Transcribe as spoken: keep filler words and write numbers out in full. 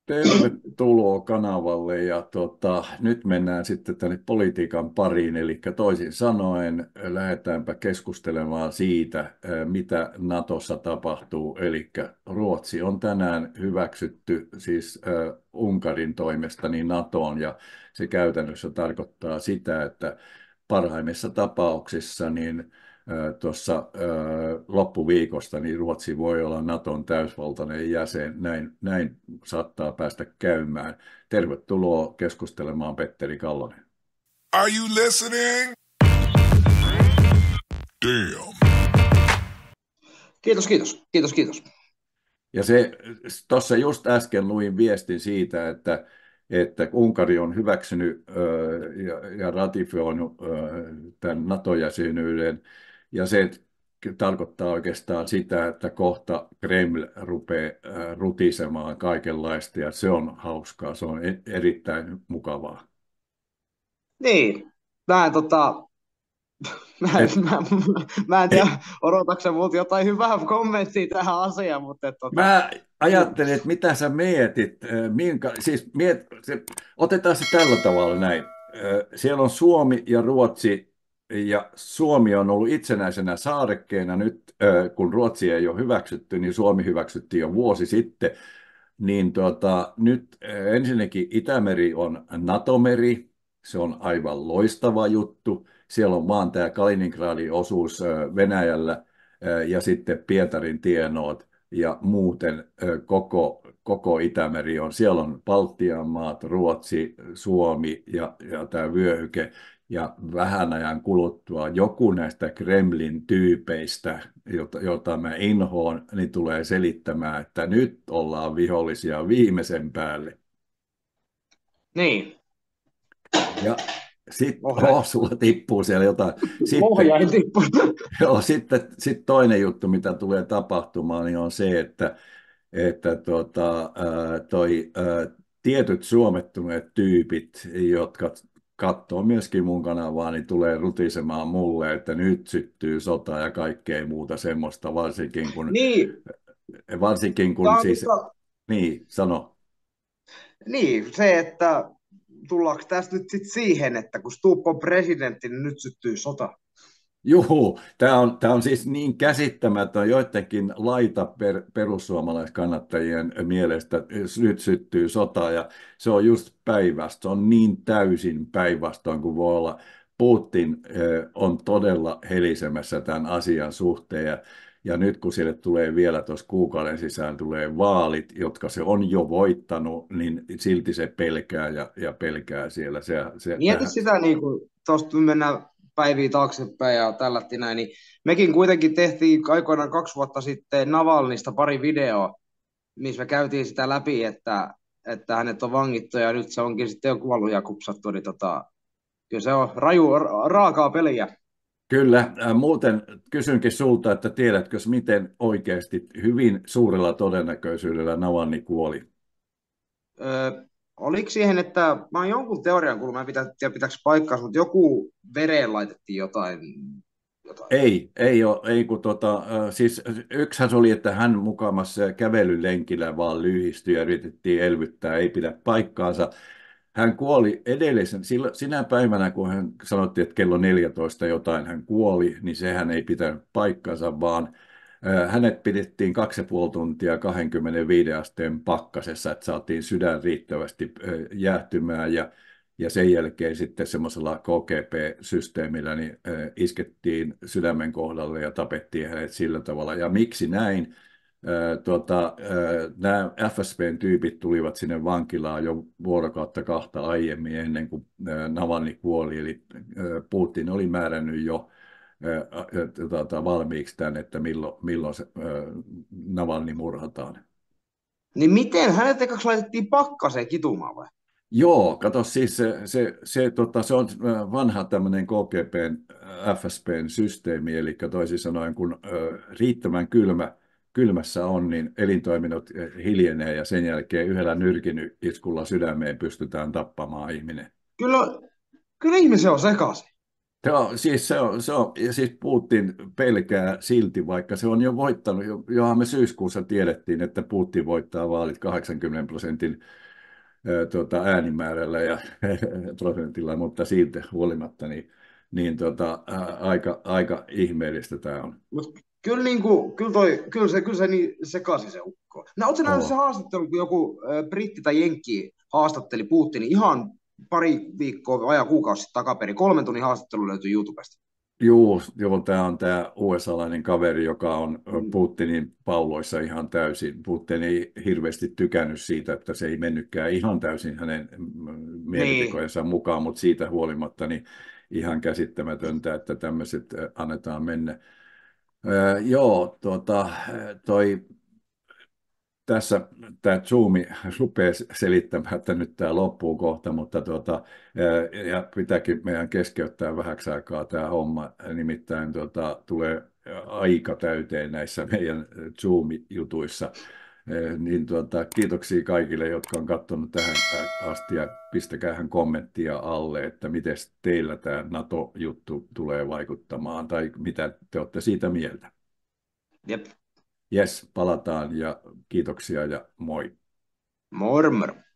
Tervetuloa kanavalle ja tota, nyt mennään sitten tänne politiikan pariin, eli toisin sanoen lähdetäänpä keskustelemaan siitä, eh, mitä Natossa tapahtuu. Eli Ruotsi on tänään hyväksytty siis eh, Unkarin toimesta niin NATOon ja se käytännössä tarkoittaa sitä, että parhaimmissa tapauksissa niin tuossa loppuviikosta, niin Ruotsi voi olla Naton täysvaltainen jäsen. Näin, näin saattaa päästä käymään. Tervetuloa keskustelemaan, Petteri Kallonen. Are you listening? Damn. Kiitos, kiitos, kiitos, kiitos. Ja se, tuossa just äsken luin viestin siitä, että, että Unkari on hyväksynyt ja, ja ratifioinut tämän NATO-jäsenyyden, ja se tarkoittaa oikeastaan sitä, että kohta Kreml rupeaa rutisemaan kaikenlaista, ja se on hauskaa, se on erittäin mukavaa. Niin, mä en, tota, mä en, Et, mä, mä, mä en tiedä, odotatko multa jotain hyvää kommenttia tähän asiaan, mutta et, tota, Mä ajattelin, että mitä sä mietit, minkä, siis miet, se, otetaan se tällä tavalla näin. Siellä on Suomi ja Ruotsi, ja Suomi on ollut itsenäisenä saarekkeena nyt, kun Ruotsi ei ole hyväksytty, niin Suomi hyväksyttiin jo vuosi sitten. Niin tuota, nyt ensinnäkin Itämeri on NATO-meri, se on aivan loistava juttu. Siellä on vaan tämä Kaliningradin osuus Venäjällä ja sitten Pietarin tienoot ja muuten koko, koko Itämeri on. Siellä on Baltian maat, Ruotsi, Suomi ja, ja tämä vyöhyke. Ja vähän ajan kuluttua joku näistä Kremlin tyypeistä, jota, jota mä inhoon, niin tulee selittämään, että nyt ollaan vihollisia viimeisen päälle. niin. Ja sitten, Ohjain. oh, sulla tippuu siellä jotain. Sitten, Ohjain tippuu. joo, sitten, sitten toinen juttu, mitä tulee tapahtumaan, niin on se, että, että tuota, toi, tietyt suomettuneet tyypit, jotka katsoo myöskin mun kanavaa, niin tulee rutisemaan mulle, että nyt syttyy sota ja kaikkea muuta semmoista, varsinkin kun, Niin, varsinkin kun tää on siis, tota, niin, sano. niin, se, että tullaanko tästä nyt sit siihen, että kun Stubb on presidentti, niin nyt syttyy sota. Juu, tämä on, tämä on siis niin käsittämätön joidenkin laita per, perussuomalaiskannattajien mielestä nyt syttyy sota ja se on just päinvastoin, se on niin täysin päinvastoin kuin voi olla. Putin eh, on todella helisemässä tämän asian suhteen ja, ja nyt kun sille tulee vielä tuossa kuukauden sisään tulee vaalit, jotka se on jo voittanut, niin silti se pelkää ja, ja pelkää siellä. Se, se, Mieti tähän... sitä, niin kuin tuosta mennään päiviä taaksepäin ja tällätti näin, niin mekin kuitenkin tehtiin aikoinaan kaksi vuotta sitten Navalnista pari videoa, missä me käytiin sitä läpi, että, että hänet on vangittu ja nyt se onkin sitten jo kuollut ja kupsattu, niin tota, kyllä se on raju, raakaa peliä. Kyllä, muuten kysynkin sulta, että tiedätkö, miten oikeasti hyvin suurella todennäköisyydellä Navalny kuoli? Öö, oliko siihen, että mä oon jonkun teorian kuullut, mä en pitä, tiedä pitääkö paikkaansa, mutta joku vereen laitettiin jotain. jotain. Ei, ei ole, ei kun tota, siis yksihän se oli, että hän mukamassa kävelylenkillä vaan lyhistyi ja yritettiin elvyttää, ei pidä paikkaansa. Hän kuoli edellisen, sinä päivänä, kun hän sanottiin, että kello neljätoista jotain hän kuoli, niin sehän ei pitänyt paikkansa, vaan hänet pidettiin kaksi ja puoli tuntia kaksikymmentäviisi asteen pakkasessa, että saatiin sydän riittävästi jäähtymään ja, ja sen jälkeen sitten semmoisella K G P-systeemillä niin iskettiin sydämen kohdalle ja tapettiin hänet sillä tavalla. Ja miksi näin? Tuota, nämä F S B:n tyypit tulivat sinne vankilaan jo vuorokautta kahta aiemmin ennen kuin Navalny kuoli, eli Putin oli määrännyt jo tuota, valmiiksi tämän, että milloin, milloin se Navalny murhataan. Niin miten hänet ekaksi laitettiin pakkaseen kitumaan vai? Joo, kato siis se, se, se, tota, se on vanha tämmöinen K G P:n F S B:n systeemi, eli toisin sanoen kun riittävän kylmä kylmässä on, niin elintoiminnot hiljenee ja sen jälkeen yhdellä nyrkin iskulla sydämeen pystytään tappamaan ihminen. Kyllä, kyllä ihmisen on sekaisin. Joo, siis se on, se on, ja siis Putin pelkää silti, vaikka se on jo voittanut, jo, johan me syyskuussa tiedettiin, että Putin voittaa vaalit kahdeksankymmenen prosentin ää, tuota, äänimäärällä ja prosentilla, mutta siitä huolimatta, niin, niin tuota, ää, aika, aika ihmeellistä tämä on. Mut kyllä, niinku, kyllä, toi, kyllä se, kyllä se niin sekaisin se ukko. No, ootko nähnyt se Oo. haastattelu, kun joku ö, britti tai jenkki haastatteli Putinin ihan pari viikkoa, vajaa kuukausi sitten takaperin. Kolmen tunnin haastattelu löytyy YouTubesta. Joo, joo, tämä on tämä U S-alainen kaveri, joka on Mm. Putinin pauloissa ihan täysin. Putin ei hirveästi tykännyt siitä, että se ei mennytkään ihan täysin hänen mm, Niin. mielipitekojensa mukaan, mutta siitä huolimatta niin ihan käsittämätöntä, että tämmöiset äh, annetaan mennä. Ää, joo, tuota, toi tässä tämä Zoomi rupeaa selittämään, että nyt tämä loppuu kohta, mutta tuota, ää, ja pitääkin meidän keskeyttää vähäksi aikaa tämä homma, nimittäin tuota, tulee aika täyteen näissä meidän Zoom-jutuissa. Ää, Niin tuota, kiitoksia kaikille, jotka on katsonut tähän asti ja pistäkäähän kommenttia alle, että miten teillä tämä NATO-juttu tulee vaikuttamaan tai mitä te olette siitä mieltä. Jep. Jes, palataan ja kiitoksia ja moi. Mormor.